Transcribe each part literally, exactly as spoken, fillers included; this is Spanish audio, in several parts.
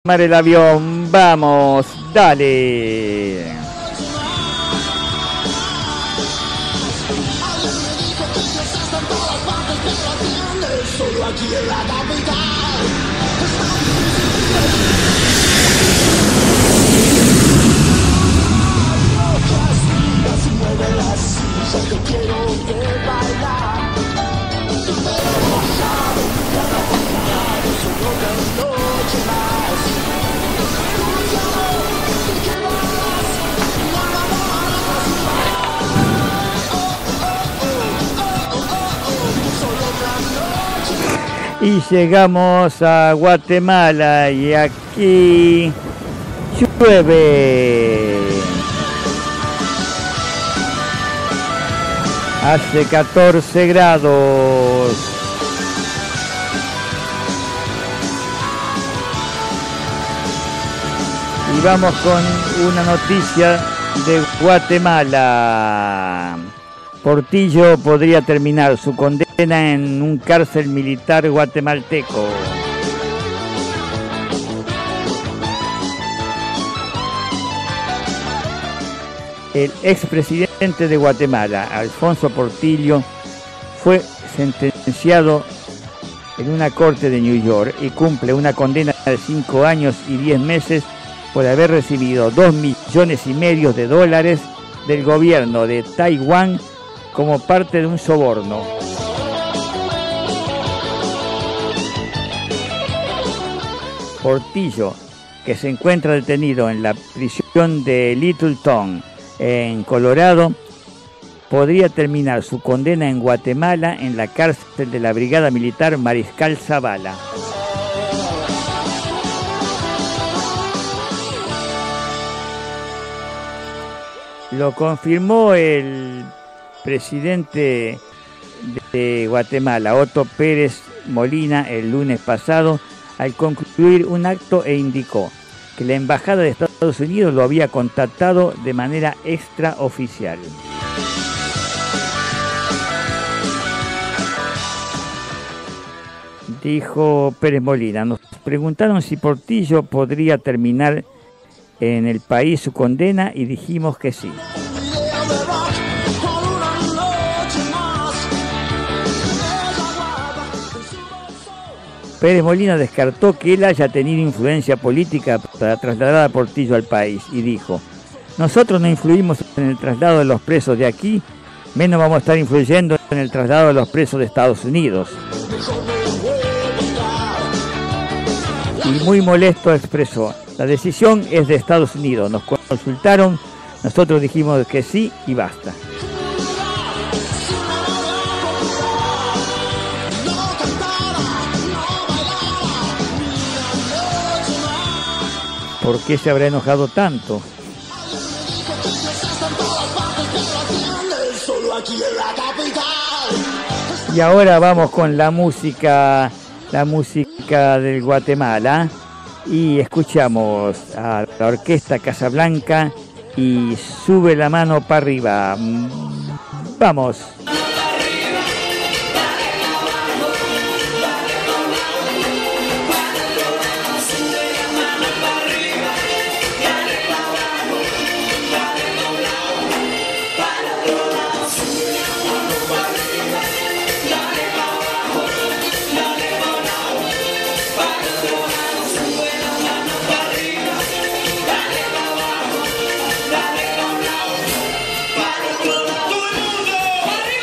tomar el avión. Vamos, dale. Y llegamos a Guatemala y aquí llueve. Hace catorce grados. Y vamos con una noticia de Guatemala. Portillo podría terminar su condena en un cárcel militar guatemalteco. El expresidente de Guatemala, Alfonso Portillo, fue sentenciado en una corte de New York y cumple una condena de cinco años y diez meses por haber recibido dos millones y medio de dólares del gobierno de Taiwán como parte de un soborno. Portillo, que se encuentra detenido en la prisión de Littleton, en Colorado, podría terminar su condena en Guatemala en la cárcel de la Brigada Militar Mariscal Zavala. Lo confirmó el presidente de Guatemala, Otto Pérez Molina, el lunes pasado, al concluir un acto, e indicó que la Embajada de Estados Unidos lo había contactado de manera extraoficial. Dijo Pérez Molina, nos preguntaron si Portillo podría terminar en el país su condena y dijimos que sí. Pérez Molina descartó que él haya tenido influencia política para trasladar a Portillo al país y dijo: nosotros no influimos en el traslado de los presos de aquí, menos vamos a estar influyendo en el traslado de los presos de Estados Unidos. Y muy molesto expresó: la decisión es de Estados Unidos, nos consultaron, nosotros dijimos que sí y basta. ¿Por qué se habrá enojado tanto? Y ahora vamos con la música, la música del Guatemala, y escuchamos a la Orquesta Casablanca y Sube la mano para arriba. Vamos. ¡Arriba!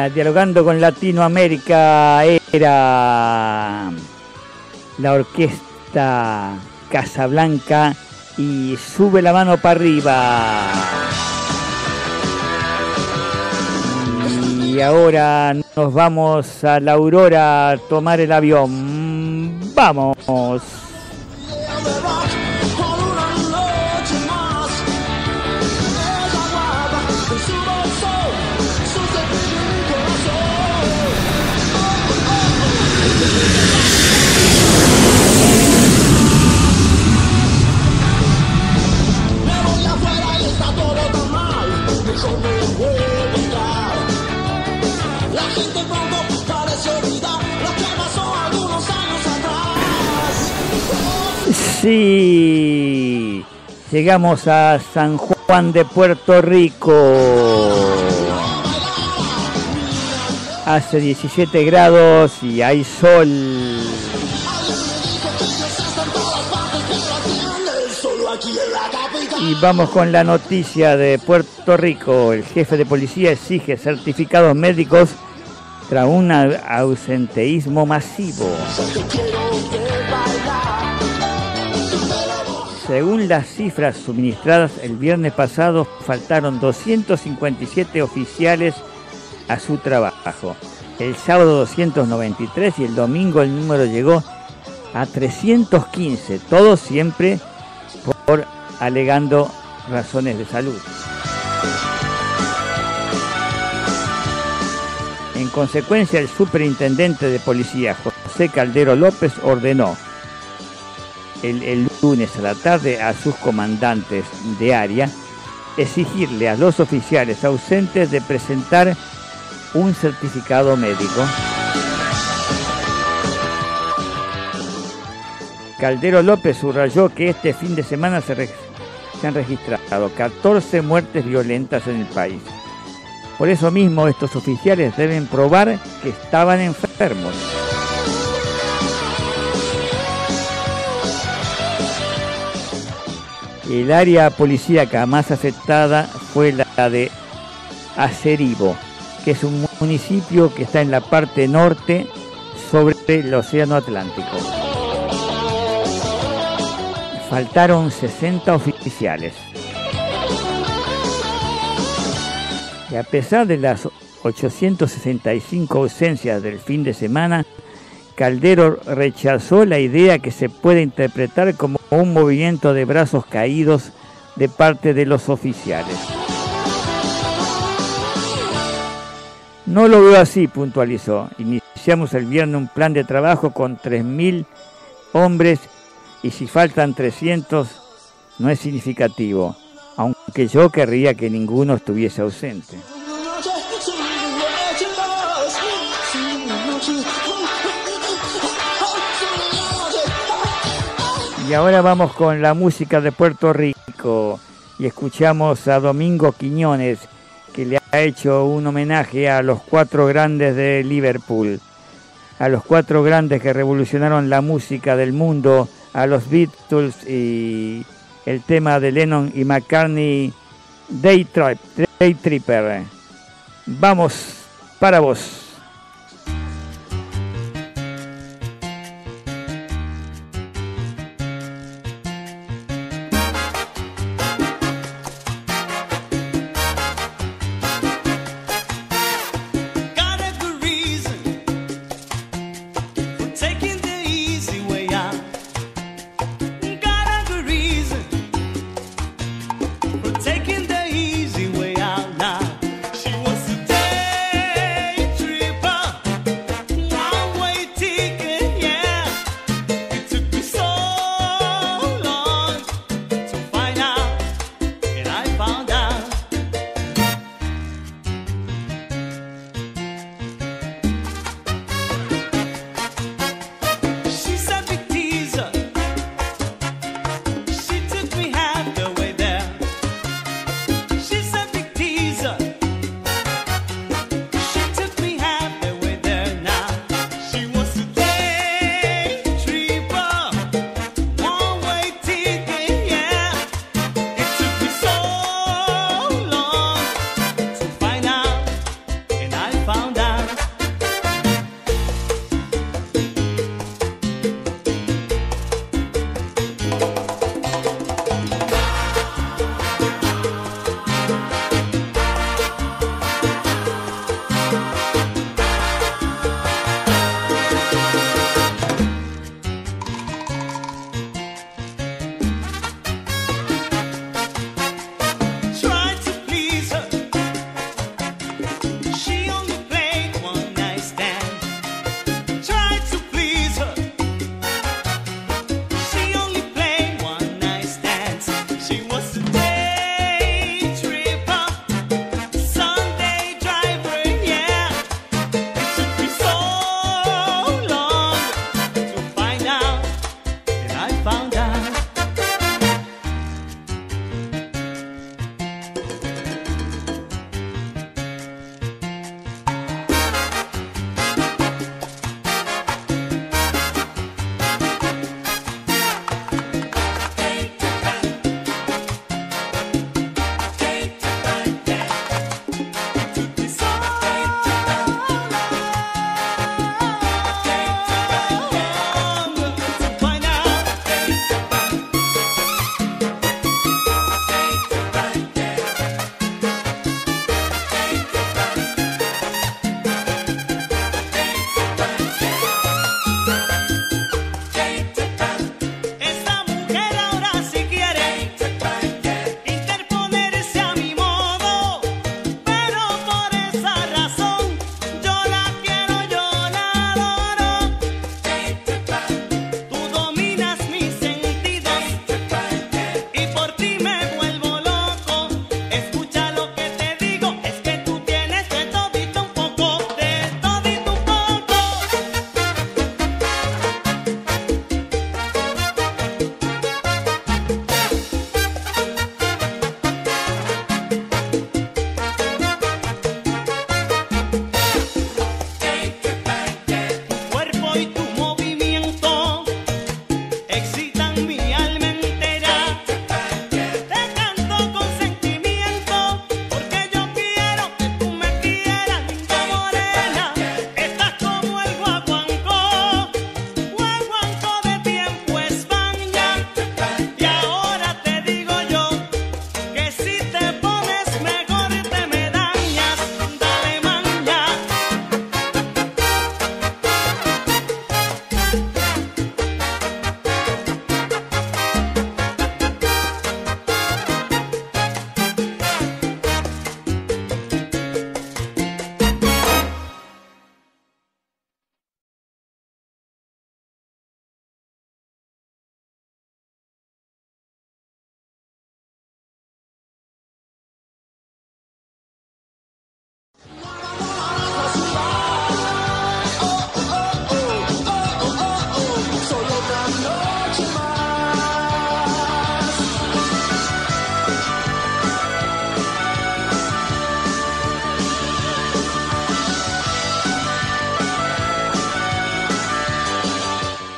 era Dialogando con Latinoamérica, era la orquesta Casablanca y Sube la mano para arriba. Y ahora nos vamos a la Aurora a tomar el avión. ¡Vamos! Sí, llegamos a San Juan de Puerto Rico. Hace diecisiete grados y hay sol. Y vamos con la noticia de Puerto Rico. El jefe de policía exige certificados médicos tras un ausenteísmo masivo. Según las cifras suministradas el viernes pasado, faltaron doscientos cincuenta y siete oficiales a su trabajo. El sábado doscientos noventa y tres y el domingo el número llegó a trescientos quince, todos siempre por alegando razones de salud. En consecuencia, el superintendente de policía, José Caldero López, ordenó El, el lunes a la tarde a sus comandantes de área exigirle a los oficiales ausentes de presentar un certificado médico. Caldero López subrayó que este fin de semana se, re, se han registrado catorce muertes violentas en el país. Por eso mismo estos oficiales deben probar que estaban enfermos. El área policíaca más afectada fue la de Aceribo, que es un municipio que está en la parte norte sobre el Océano Atlántico. Faltaron sesenta oficiales. Y a pesar de las ochocientas sesenta y cinco ausencias del fin de semana, Caldero rechazó la idea que se puede interpretar como un movimiento de brazos caídos de parte de los oficiales. No lo veo así, puntualizó. Iniciamos el viernes un plan de trabajo con tres mil hombres y si faltan trescientos no es significativo, aunque yo querría que ninguno estuviese ausente. Y ahora vamos con la música de Puerto Rico y escuchamos a Domingo Quiñones, que le ha hecho un homenaje a los cuatro grandes de Liverpool, a los cuatro grandes que revolucionaron la música del mundo, a los Beatles y el tema de Lennon y McCartney, Day, Trip, Day Tripper. Vamos para vos. Taking the easy way out now. She wants to day trip.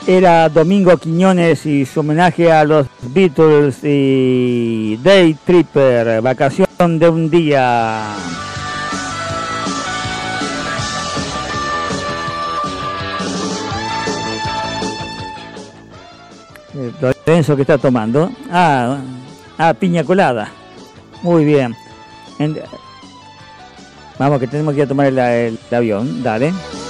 era Domingo Quiñones y su homenaje a los Beatles y Day Tripper, vacación de un día. Lorenzo, que está tomando. Ah, ah, piña colada. Muy bien. En... Vamos, que tenemos que ir a tomar el, el avión. Dale.